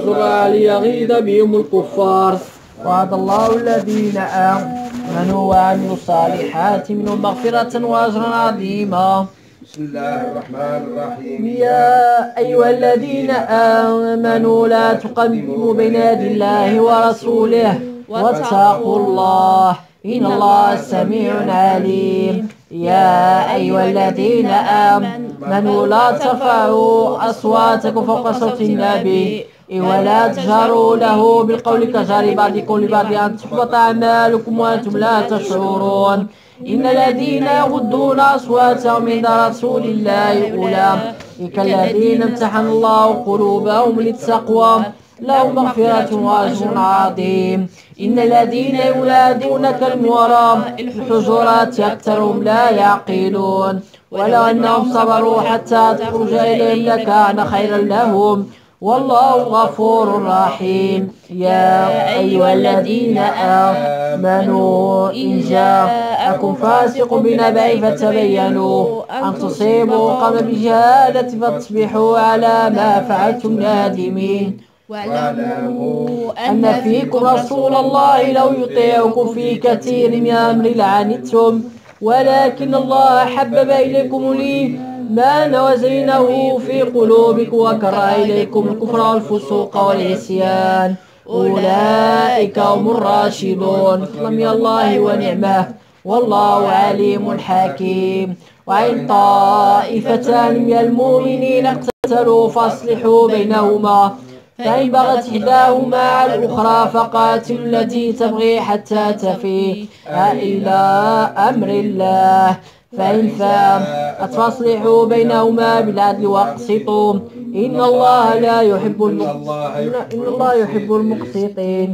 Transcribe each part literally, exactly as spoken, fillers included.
ينصرها ليغيظ بهم الكفار. وعد الله الذين آمنوا وعملوا الصالحات منهم مغفرة وأجرا عظيما. بسم الله الرحمن الرحيم. يا أيها الذين آمنوا لا تقدموا بين يدي الله ورسوله واتقوا الله إن الله سميع عليم. يا أيها الذين آمنوا لا ترفعوا أصواتكم فوق صوت النبي ولا تجهروا له بالقول كجهر بعضكم لبعض أن تحبط أعمالكم وأنتم لا تشعرون. إن الذين يغضون أصواتهم عند رسول الله أولئك الذين امتحن الله قلوبهم للتقوى لهم مغفرة وأجر عظيم. إن الذين ينادونك من وراء الحجرات أكثرهم لا يعقلون ولو أنهم صبروا حتى تخرج إليهم لكان خيرا لهم والله غفور رحيم. يا أيها الذين آمنوا إن جاءكم فاسق بنبأ فتبينوا أن تصيبوا قوما بجهالة فتصبحوا على ما فعلتم نادمين. واعلموا أن فيكم رسول الله لو يطيعكم في كثير من الأمر لعنتم ولكن الله حبب إليكم الإيمان وزينه في قلوبكم وكره إليكم الكفر والفسوق والعصيان أولئك هم الراشدون فضلا من الله ونعمه والله عليم حكيم. وإن طائفتان من المؤمنين اقتتلوا فاصلحوا بينهما فإن بغت إحداهما على الأخرى فقاتلوا التي تبغي حتى تفيء إلى أمر الله فإن فاءت فاصلحوا بينهما بالعدل واقسطوا إن الله لا يحب إن الله يحب المقسطين.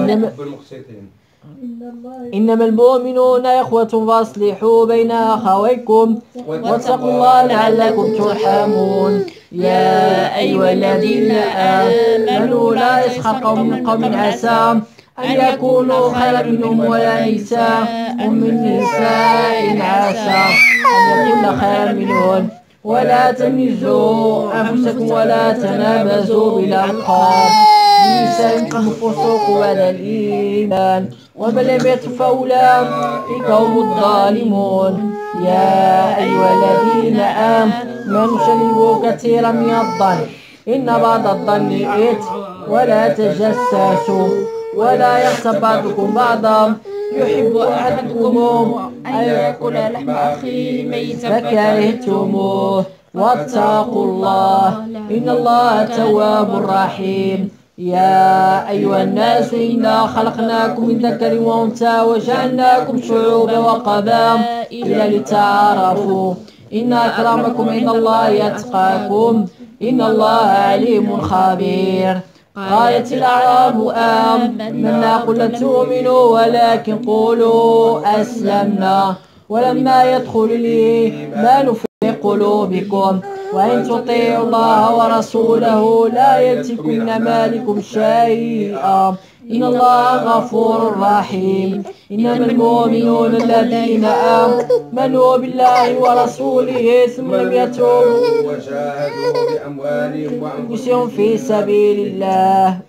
إنما المؤمنون إخوة فاصلحوا بين أخويكم واتقوا الله لعلكم ترحمون. يا أيها الذين آمنوا لا يسخر قوم من قوم عسى أن يكونوا خيرا منهم ولا نساء من نساء عسى أن يكون خيرا منهن ولا تميزوا أنفسكم ولا تنابزوا بالألقاب بئس الفسوق بعد الإيمان ومن لم يتب فأولئك هم الظالمون. يا أيها الذين آمنوا اجتنبوا كثيرا من الظن إن بعض الظن إثم ولا تجسسوا ولا يغتب بعضكم بعضا يحب أحدكم أن يأكل لحم أخيه ميتا فكرهتموه واتقوا الله إن الله تواب رحيم. يا أيها الناس إنا خلقناكم من ذكر وأنثى وجعلناكم شعوبا وقبائل لتعارفوا إن أكرمكم عند الله أتقاكم إن الله عليم خبير. قالت الأعراب آمنا قل لم تؤمنوا ولكن قولوا أسلمنا ولما يدخل الإيمان في قلوبكم وإن تطيعوا الله ورسوله لا يأتكم من أعمالكم شيئا إن الله غفور رحيم. إنما المؤمنون الذين آمنوا بالله ورسوله ثم لم يتوبوا وجاهدوا بأموالهم وأنفسهم في سبيل الله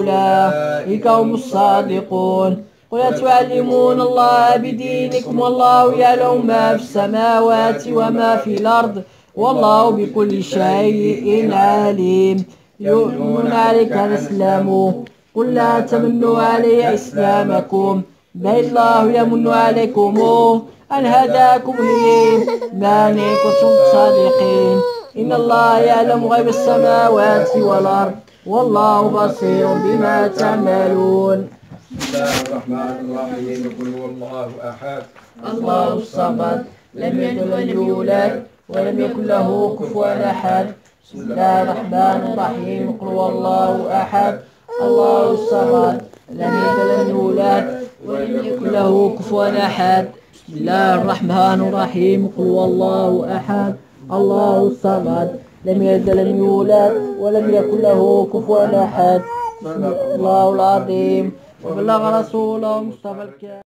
أولئك هم الصادقون. قل تعلمون الله بدينكم والله يعلم ما في السماوات وما في الأرض والله بكل شيء عليم. يؤمنون عليك أن أسلموا قل لا تمنوا علي إسلامكم بل الله يمن عليكم أن هداكم للإيمان إن كنتم صادقين. إن الله يعلم غيب السماوات والأرض والله بصير بما تعملون. بسم الله الرحمن الرحيم. قل هو الله أحد الله الصمد لم يلد ولم يولد ولم يكن له كفوا أحد. بسم الله الرحمن الرحيم. قل هو الله أحد الله الصمد لم يلد ولم يولد ولم يكن له كفوا أحد. بسم الله الرحمن الرحيم. قل هو الله أحد الله الصمد لم يلد ولم يولد ولم يكن له كفوا أحد. الله العظيم. وبلغ رسوله مصطفى الكريم.